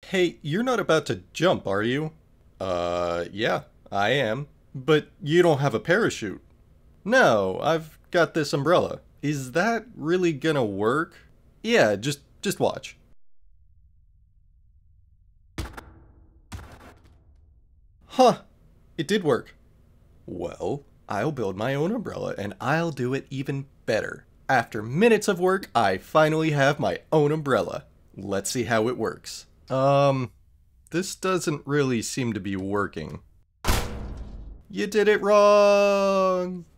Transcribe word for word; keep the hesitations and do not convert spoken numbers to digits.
Hey, you're not about to jump, are you? Uh, yeah, I am. But you don't have a parachute. No, I've got this umbrella. Is that really gonna work? Yeah, just just watch. Huh, it did work. Well, I'll build my own umbrella and I'll do it even better. After minutes of work, I finally have my own umbrella. Let's see how it works. Um, this doesn't really seem to be working. You did it wrong!